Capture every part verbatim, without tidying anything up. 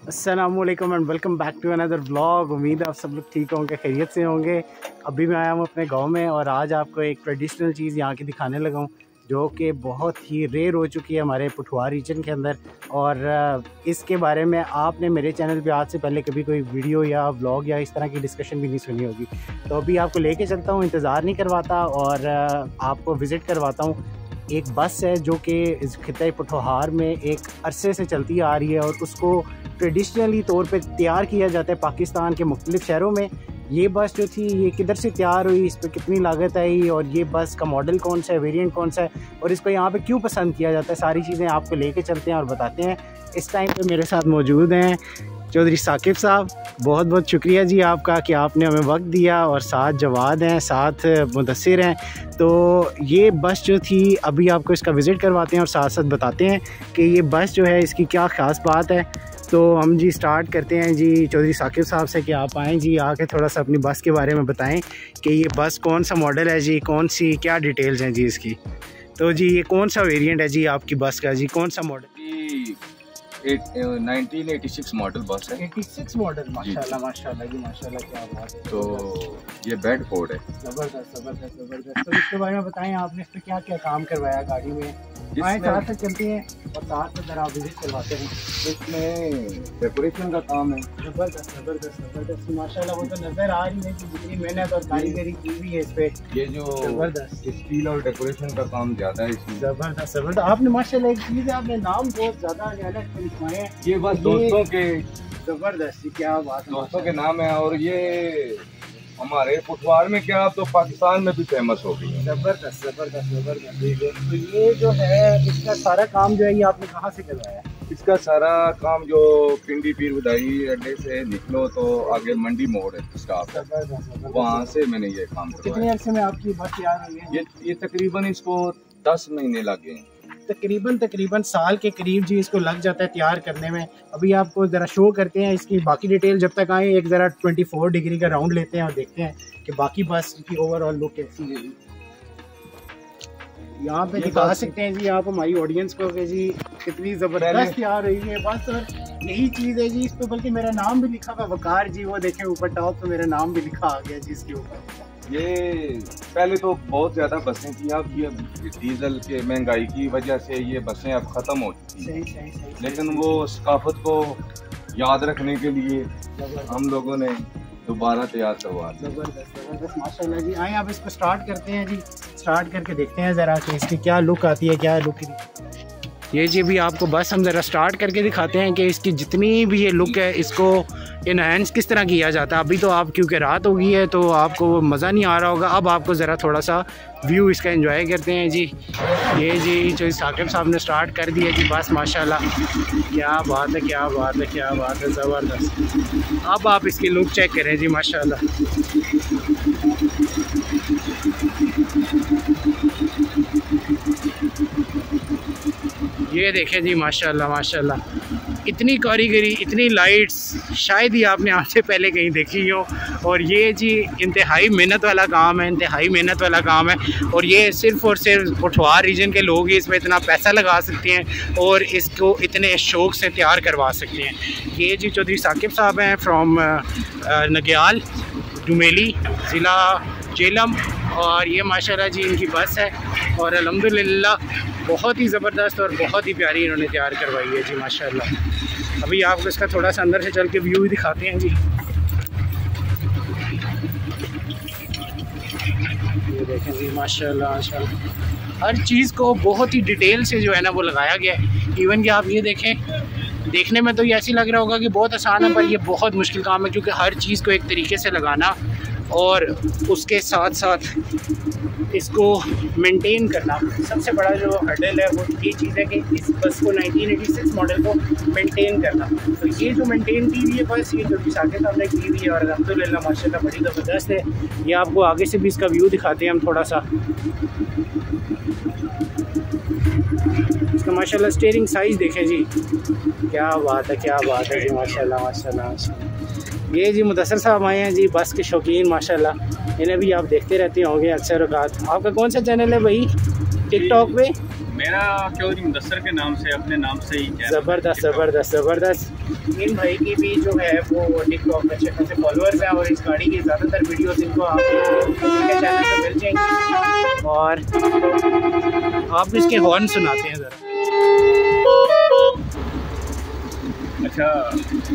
अस्सलामुअलैकुम and welcome back to another vlog. उम्मीद है आप सब लोग ठीक होंगे, खैरियत से होंगे। अभी मैं आया हूँ अपने गांव में और आज आपको एक ट्रेडिशनल चीज़ यहाँ की दिखाने लगा हूँ जो कि बहुत ही रेयर हो चुकी है हमारे पुठवार रीजन के अंदर। और इसके बारे में आपने मेरे चैनल पे आज से पहले कभी कोई वीडियो या व्लॉग या इस तरह की डिस्कशन भी नहीं सुनी होगी। तो अभी आपको लेके चलता हूँ, इंतज़ार नहीं करवाता और आपको विज़िट करवाता हूँ। एक बस है जो कि इस खित्ते पुठवार में एक अरसे से चलती आ रही है और उसको ट्रेडिशनली तौर पे तैयार किया जाता है पाकिस्तान के मुख्तलिफ शहरों में। ये बस जो थी ये किधर से तैयार हुई, इस पर कितनी लागत आई और ये बस का मॉडल कौन सा है, वेरिएंट कौन सा है और इसको यहाँ पे क्यों पसंद किया जाता है, सारी चीज़ें आपको लेके चलते हैं और बताते हैं। इस टाइम पे मेरे साथ मौजूद हैं चौधरी साकिब साहब। बहुत बहुत शुक्रिया जी आपका कि आपने हमें वक्त दिया, और साथ जवाद हैं, साथ मुदस्सिर हैं। तो ये बस जो थी अभी आपको इसका विज़िट करवाते हैं और साथ साथ बताते हैं कि ये बस जो है इसकी क्या ख़ास बात है। तो हम जी स्टार्ट करते हैं जी चौधरी साकिब साहब से कि आप आएँ जी, आके थोड़ा सा अपनी बस के बारे में बताएं कि ये बस कौन सा मॉडल है जी, कौन सी क्या डिटेल्स हैं जी इसकी। तो जी ये कौन सा वेरिएंट है जी आपकी बस का जी, कौन सा model? Nineteen eighty six model bus है। छियासी मॉडल, माशाल्लाह माशाल्लाह जी माशाल्लाह, क्या बात है। तो ये बेड फोर्ड है। ज़बरदस्त ज़बरदस्त ज़बरदस्त। तो इसके बारे में बताएं, आपने इस पर क्या क्या काम करवाया गाड़ी में? आए साथ से चलते हैं और साथ में ज़रा विजिट करवाते हैं। इसमें डेकोरेशन का काम है। ज़बरदस्त ज़बरदस्त ज़बरदस्त माशाल्लाह। वो तो नज़र आ रही है कि जितनी मेहनत और कारीगरी की हुई है इस पर। ये जो ज़बरदस्त स्टील और डेकोरेशन का काम ज़्यादा है इसमें। ज़बरदस्त ज़बरदस्त। आपने माशाल्लाह एक चीज़ है, आपने नाम बहुत ज़्यादा अलग लिखवाए हैं। ये बस दोस्तों के ज़बरदस्त, क्या बात है, दोस्तों के नाम है। और ये हमारे पुठवार में क्या तो पाकिस्तान में भी फेमस हो गई है। ज़बरदस्त ज़बरदस्त ज़बरदस्त। तो ये जो है इसका सारा काम जो है ये आपने कहाँ से करवाया? इसका सारा काम जो पिंडी पीर बधाई अड्डे से निकलो तो आगे मंडी मोड़ है स्टाफ, वहाँ से मैंने ये काम करवाया। कितने अरसे में आपकी बस तैयार हुई है? ये ये तकरीबन इसको दस महीने लग गए हैं। तकरीबन तकरीबन साल के करीब जी इसको लग जाता है तैयार करने में। अभी आपको ज़रा शो करते हैं इसकी बाकी डिटेल। जब तक आए एक ज़रा चौबीस डिग्री का राउंड लेते हैं और देखते हैं कि बाकी बस की ओवरऑल लुक कैसी है। यहाँ पे दिखा सकते हैं जी आप हमारी ऑडियंस को कि जी कितनी ज़बरदस्त तैयार हुई है बस। और यही चीज़ है जी इस पर, बल्कि मेरा नाम भी लिखा हुआ वकार जी, वो देखें ऊपर टॉप पे मेरा नाम भी लिखा आ गया जी इसके ऊपर। ये पहले तो बहुत ज़्यादा बसें थी, अब ये डीजल के महंगाई की वजह से ये बसें अब ख़त्म हो चुकी हैं। सही सही सही। लेकिन वो सकाफत को याद रखने के लिए हम लोगों ने दोबारा तैयार करवा दिया। ज़बरदस्त ज़बरदस्त माशाल्लाह जी। आए आप इसको स्टार्ट करते हैं जी, स्टार्ट करके देखते हैं ज़रा कि इसकी क्या लुक आती है, क्या लुक। ये जी भी आपको बस हम ज़रा स्टार्ट करके दिखाते हैं कि इसकी जितनी भी ये लुक है इसको इनहेंस किस तरह किया जाता है। अभी तो आप क्योंकि रात हो गई है तो आपको मज़ा नहीं आ रहा होगा, अब आपको ज़रा थोड़ा सा व्यू इसका एंजॉय करते हैं जी। ये जी जो साकिब साहब ने स्टार्ट कर दिया जी बस, माशाल्लाह क्या बात है, क्या बात है, क्या बात है, ज़बरदस्त। अब आप इसकी लुक चेक करें जी माशाल्लाह। ये देखें जी माशाल्लाह माशाल्लाह, इतनी कारीगरी, इतनी लाइट्स शायद ही आपने आज से पहले कहीं देखी हो। और ये जी इंतहाई मेहनत वाला काम है, इंतहाई मेहनत वाला काम है। और ये सिर्फ़ और सिर्फ पुठवार रीजन के लोग ही इसमें इतना पैसा लगा सकते हैं और इसको इतने शौक़ से तैयार करवा सकते हैं। ये जी चौधरी साकिब साहब हैं फ्रॉम नग्याल डुमेली ज़िला जेलम, और ये माशाल्लाह जी इनकी बस है और अल्हम्दुलिल्लाह बहुत ही ज़बरदस्त और बहुत ही प्यारी इन्होंने तैयार करवाई है जी माशाल्लाह। अभी आपको इसका थोड़ा सा अंदर से चल के व्यू भी दिखाते हैं जी। ये देखें जी माशाल्लाह माशाल्लाह, हर चीज़ को बहुत ही डिटेल से जो है ना वो लगाया गया है। इवन कि आप ये देखें, देखने में तो ये ऐसी लग रहा होगा कि बहुत आसान है, पर ये बहुत मुश्किल काम है क्योंकि हर चीज़ को एक तरीके से लगाना और उसके साथ साथ इसको मेंटेन करना। सबसे बड़ा जो हर्डल है वो ये चीज़ है कि इस बस को नाइनटीन एटी सिक्स मॉडल को मेंटेन करना। तो ये जो मेंटेन की हुई है बस, ये जो साकिब साहब ने की हुई है और अल्हम्दुलिल्लाह माशाल्लाह बड़ी ज़बरदस्त है। ये आपको आगे से भी इसका व्यू दिखाते हैं हम थोड़ा सा। इसका माशाल्लाह स्टीयरिंग साइज़ देखें जी, क्या बात है, क्या बात है जी माशाल्लाह माशाल्लाह। ये जी मुदस्सिर साहब आए हैं जी बस के शौकीन माशाल्लाह, इन्हें भी आप देखते रहते होंगे अक्सर औकात। आपका कौन सा चैनल है भाई? टिकटॉक पे? मेरा चौधरी मुदस्सर के नाम से, अपने नाम से ही है। ज़बरदस्त ज़बरदस्त ज़बरदस्त। इन भाई की भी जो है वो टिकटॉक में अच्छे खासे फॉलोअर्स हैं और इस गाड़ी की ज़्यादातर वीडियोस इनको आप इनके चैनल पे मिल जाएंगी। और आप इसके हॉर्न सुनाते हैं ज़रा। अच्छा,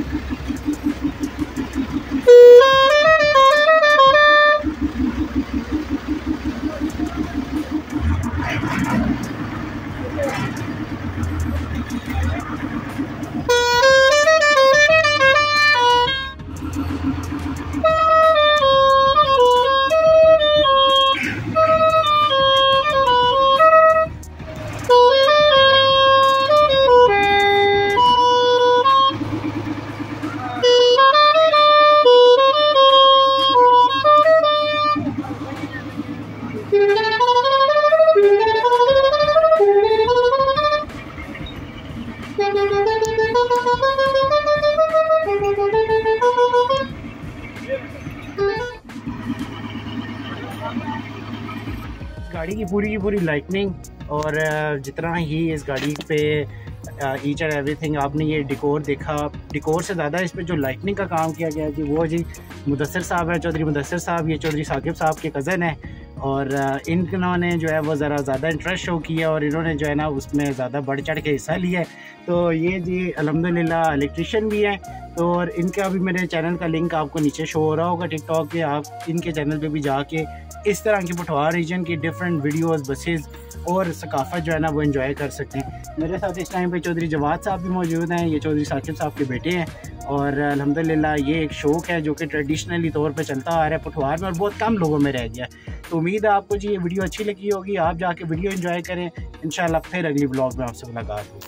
गाड़ी की पूरी की पूरी लाइटनिंग और जितना ही इस गाड़ी पे ईच एंड एवरीथिंग आपने ये डिकोर देखा, डिकोर से ज़्यादा इस पे जो लाइटनिंग का काम किया गया है जी वो जी मुदस्सर साहब है, चौधरी मुदस्सर साहब। ये चौधरी साकिब साहब के कज़न है और इन्होंने जो है वो ज़रा ज़्यादा इंटरेस्ट शो किया और इन्होंने जो है ना उसमें ज़्यादा बढ़ चढ़ के हिस्सा लिया है। तो ये जी अल्हम्दुलिल्लाह इलेक्ट्रिशियन भी है। तो और इनका भी मेरे चैनल का लिंक आपको नीचे शो हो रहा होगा टिकटॉक पे, आप इनके चैनल पे भी जाके इस तरह की पठवार रीजन की डिफरेंट वीडियोस, बसेस और सकाफत जो है ना वो एंजॉय कर सकते हैं। मेरे साथ इस टाइम पे चौधरी जवाद साहब भी मौजूद हैं, ये चौधरी साकिब साहब के बेटे हैं और अल्हम्दुलिल्लाह ये एक शौक़ है जो कि ट्रेडिशनली तौर पे चलता आ रहा है पठवार में और बहुत कम लोगों में रह गया। तो उम्मीद है आपको जी ये वीडियो अच्छी लगी होगी, आप जाके वीडियो एंजॉय करें। इंशाल्लाह फिर अगली ब्लॉग में आपसे मुलाकात होगी।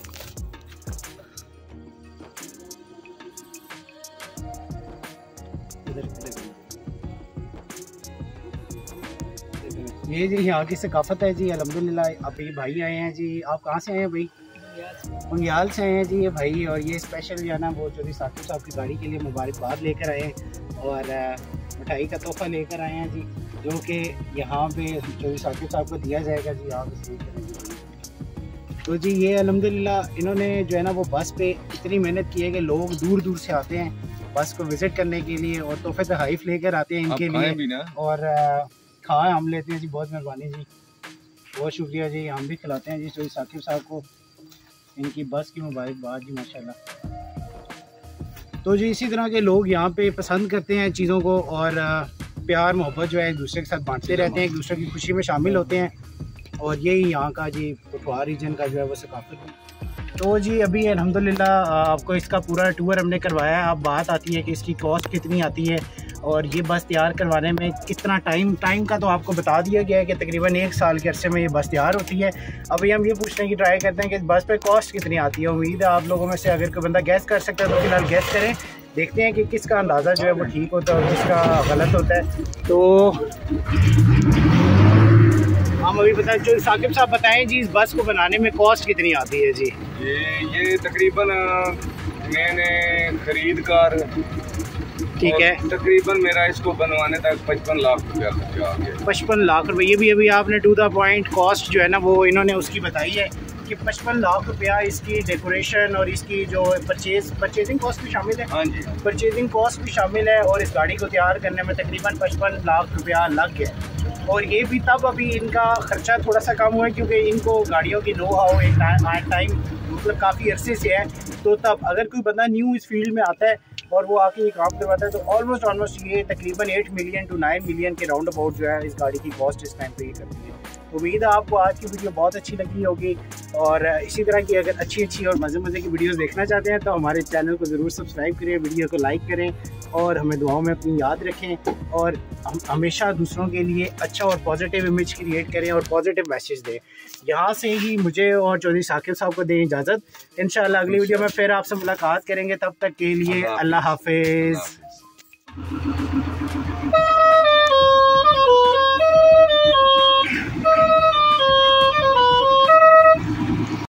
ये जी यहाँ की सकाफत है जी अल्हम्दुलिल्लाह। अभी भाई आए हैं जी, आप कहाँ से आए हैं भाई? बंगियाल से आए हैं जी ये भाई। और ये स्पेशल जो है ना वो चौधरी साकिब साहब की गाड़ी के लिए मुबारकबाद लेकर आए हैं और मिठाई का तोहफा लेकर आए हैं जी, जो कि यहाँ पे चौधरी साकिब साहब को दिया जाएगा जी। आप इसे तो जी ये अल्हम्दुलिल्लाह इन्होंने जो है ना वो बस पे इतनी मेहनत की है कि लोग दूर दूर से आते हैं बस को विज़िट करने के लिए और तोहफे तोहफ़ लेकर आते हैं इनके लिए और खाएँ हम लेते हैं जी। बहुत मेहरबानी जी, बहुत शुक्रिया जी। हम भी खिलाते हैं जी चौधरी साकिब साहब को, इनकी बस की मुबारकबाद जी माशाल्लाह। तो जी इसी तरह के लोग यहाँ पे पसंद करते हैं चीज़ों को और प्यार मोहब्बत जो है एक दूसरे के साथ बांटते रहते हैं, एक दूसरे की खुशी में शामिल होते हैं और यही यहाँ का जी पठवार रीजन का जो है वो सकाफत है। तो जी अभी अल्हम्दुलिल्लाह आपको इसका पूरा टूर हमने करवाया है। अब बात आती है कि इसकी कॉस्ट कितनी आती है और ये बस तैयार करवाने में कितना टाइम टाइम का तो आपको बता दिया गया है कि तकरीबन एक साल के अरसे में ये बस तैयार होती है। अभी हम ये पूछने की ट्राई करते हैं कि इस बस पे कॉस्ट कितनी आती है। उम्मीद है आप लोगों में से अगर कोई बंदा गैस कर सकता है तो फिलहाल गैस करें, देखते हैं कि किसका अंदाज़ा जो है वो ठीक होता है और किसका गलत होता है। तो हम अभी बताएं, जो साकिब साहब बताएं जी इस बस को बनाने में कॉस्ट कितनी आती है जी? ये ये तकरीबन मैंने खरीद कर ठीक है तकरीबन मेरा इसको बनवाने तक पचपन लाख रुपया खर्चा आ गया। पचपन लाख रुपये, ये भी अभी आपने टू द पॉइंट कॉस्ट जो है ना वो इन्होंने उसकी बताई है कि पचपन लाख रुपया इसकी डेकोरेशन और इसकी जो परचेज परचेजिंग कॉस्ट भी शामिल है। हाँ जी, परचेजिंग कॉस्ट भी शामिल है और इस गाड़ी को तैयार करने में तकरीबन पचपन लाख रुपया लग गया। और ये भी तब अभी इनका खर्चा थोड़ा सा कम हुआ है क्योंकि इनको गाड़ियों की नो हाउ एक टाइम मतलब काफ़ी अरसे से है। तो तब अगर कोई बंदा न्यू इस फील्ड में आता है और वो आके ये काम करवाता है तो ऑलमोस्ट ऑलमोस्ट ये तकरीबन eight million to nine million के राउंड अबाउट जो है इस गाड़ी की कॉस्ट इस टाइम पे ही करती है। उम्मीद है आपको आज की वीडियो बहुत अच्छी लगी होगी और इसी तरह की अगर अच्छी अच्छी और मज़े मज़े की वीडियोस देखना चाहते हैं तो हमारे चैनल को ज़रूर सब्सक्राइब करें, वीडियो को लाइक करें और हमें दुआओं में अपनी याद रखें और हम हमेशा दूसरों के लिए अच्छा और पॉजिटिव इमेज क्रिएट करें और पॉजिटिव मैसेज दें। यहाँ से ही मुझे और चौधरी साकिब साहब को दें इजाज़त। इंशाल्लाह अगली वीडियो में फिर आपसे मुलाकात करेंगे, तब तक के लिए अल्लाह हाफिज़।